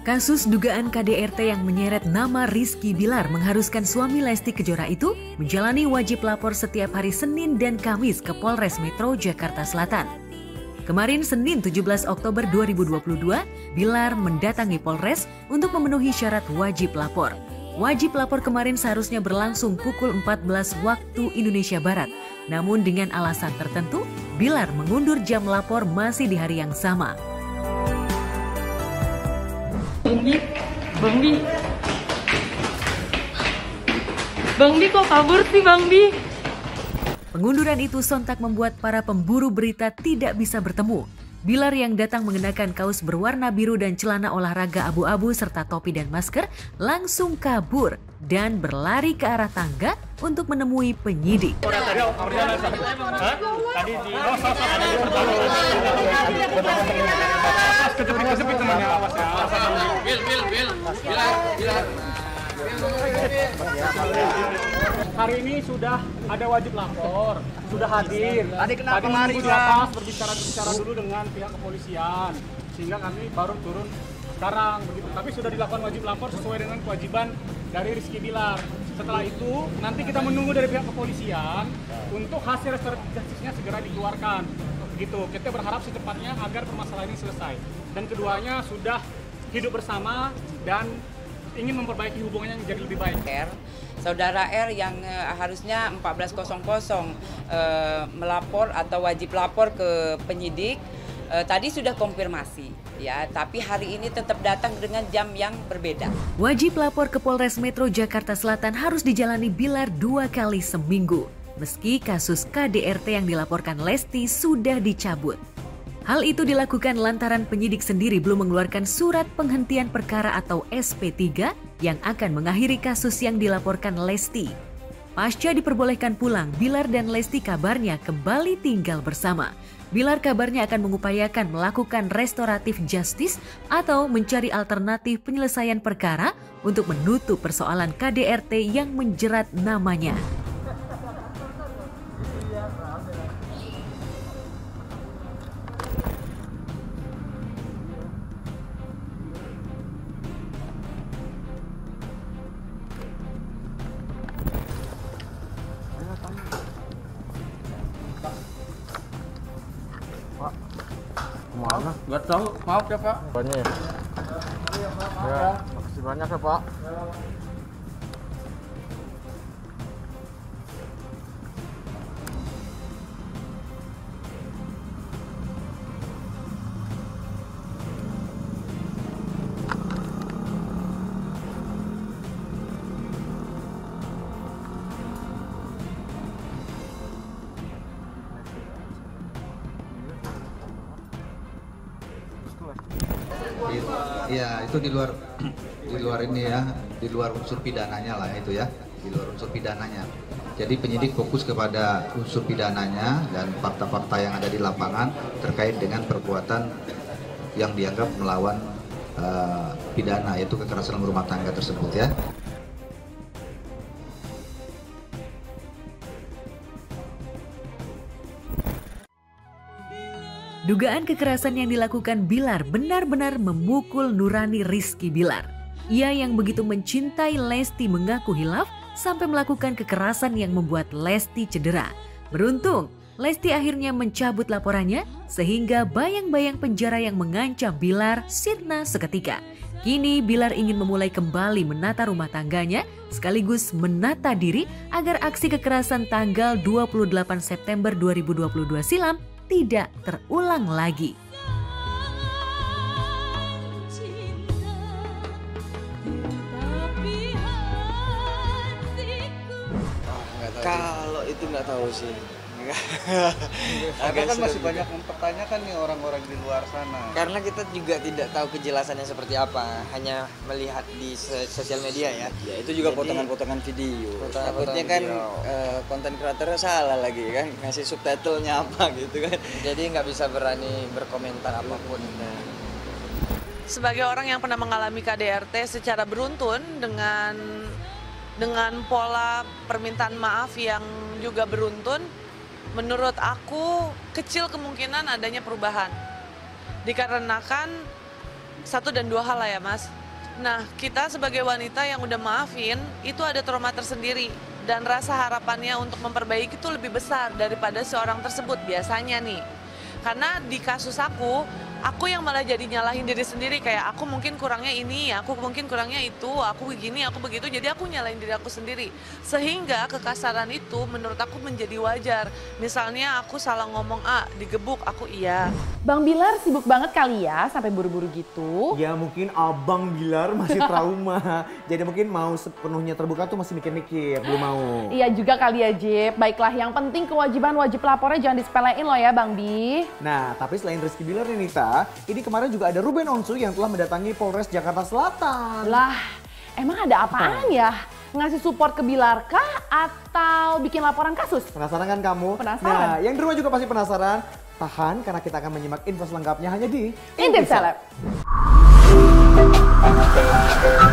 Kasus dugaan KDRT yang menyeret nama Rizky Bilar mengharuskan suami Lesti Kejora itu menjalani wajib lapor setiap hari Senin dan Kamis ke Polres Metro Jakarta Selatan. Kemarin Senin 17 Oktober 2022, Bilar mendatangi Polres untuk memenuhi syarat wajib lapor. Wajib lapor kemarin seharusnya berlangsung pukul 14 waktu Indonesia Barat. Namun dengan alasan tertentu, Bilar mengundur jam lapor masih di hari yang sama. Bang Bi kok kabur sih Bang Bi? Pengunduran itu sontak membuat para pemburu berita tidak bisa bertemu. Bilar yang datang mengenakan kaos berwarna biru dan celana olahraga abu-abu serta topi dan masker langsung kabur dan berlari ke arah tangga untuk menemui penyidik. Hari ini sudah ada wajib lapor, sudah hadir. Tadi kenapa lari di atas berbicara dulu dengan pihak kepolisian, sehingga kami baru turun sekarang begitu. Tapi sudah dilakukan wajib lapor sesuai dengan kewajiban dari Rizky Bilar. Setelah itu nanti kita menunggu dari pihak kepolisian untuk hasil restoratif justisnya segera dikeluarkan. Begitu. Kita berharap secepatnya agar permasalahan ini selesai. Dan keduanya sudah hidup bersama dan ingin memperbaiki hubungannya menjadi lebih baik. Saudara R yang harusnya 14.00 melapor atau wajib lapor ke penyidik, tadi sudah konfirmasi ya, tapi hari ini tetap datang dengan jam yang berbeda. Wajib lapor ke Polres Metro Jakarta Selatan harus dijalani Bilar 2 kali seminggu, meski kasus KDRT yang dilaporkan Lesti sudah dicabut. Hal itu dilakukan lantaran penyidik sendiri belum mengeluarkan surat penghentian perkara atau SP3 yang akan mengakhiri kasus yang dilaporkan Lesti. Pasca diperbolehkan pulang, Bilar dan Lesti kabarnya kembali tinggal bersama. Bilar kabarnya akan mengupayakan melakukan restoratif justice atau mencari alternatif penyelesaian perkara untuk menutup persoalan KDRT yang menjerat namanya. Pak, kemana? Nggak tahu, maaf ya Pak. Banyak ya? Ya, makasih banyak ya Pak. Iya, itu di luar ini ya, di luar unsur pidananya lah itu ya, di luar unsur pidananya. Jadi penyidik fokus kepada unsur pidananya dan fakta-fakta yang ada di lapangan terkait dengan perbuatan yang dianggap melawan pidana, yaitu kekerasan dalam rumah tangga tersebut ya. Dugaan kekerasan yang dilakukan Bilar benar-benar memukul nurani Rizky Bilar. Ia yang begitu mencintai Lesti mengaku hilaf sampai melakukan kekerasan yang membuat Lesti cedera. Beruntung, Lesti akhirnya mencabut laporannya sehingga bayang-bayang penjara yang mengancam Bilar sirna seketika. Kini Bilar ingin memulai kembali menata rumah tangganya sekaligus menata diri agar aksi kekerasan tanggal 28 September 2022 silam tidak terulang lagi. Kalau itu nggak tahu sih. Karena kan masih banyak mempertanyakan nih orang-orang di luar sana. Karena kita juga tidak tahu kejelasannya seperti apa, hanya melihat di sosial media ya. Ya itu juga potongan-potongan video. Takutnya kan konten kreatornya salah lagi kan, ngasih subtitlenya apa gitu kan. Jadi nggak bisa berani berkomentar apapun. Sebagai orang yang pernah mengalami KDRT secara beruntun dengan pola permintaan maaf yang juga beruntun, menurut aku kecil kemungkinan adanya perubahan. Dikarenakan 1 dan 2 hal lah ya Mas. Nah, kita sebagai wanita yang udah maafin, itu ada trauma tersendiri. Dan rasa harapannya untuk memperbaiki itu lebih besar daripada seorang tersebut biasanya nih. Karena di kasus aku yang malah jadi nyalahin diri sendiri. Kayak aku mungkin kurangnya ini, aku mungkin kurangnya itu, aku begini, aku begitu. Jadi aku nyalahin diri aku sendiri. Sehingga kekasaran itu menurut aku menjadi wajar. Misalnya aku salah ngomong A, digebuk, aku iya. Bang Bilar sibuk banget kali ya sampai buru-buru gitu. Ya mungkin Abang Bilar masih trauma. Jadi mungkin mau sepenuhnya terbuka tuh masih mikir-mikir, belum mau. Iya juga kali ya Jip. Baiklah, yang penting kewajiban wajib lapornya jangan disepelein loh ya Bang Bi. Nah, tapi selain Rizky Bilar nih Nita, ini kemarin juga ada Ruben Onsu yang telah mendatangi Polres Jakarta Selatan. Lah, emang ada apaan ya? Ngasih support ke Bilar kah atau bikin laporan kasus? Penasaran kan kamu? Penasaran. Nah, yang di rumah juga pasti penasaran. Tahan karena kita akan menyimak info selengkapnya hanya di Intip Seleb.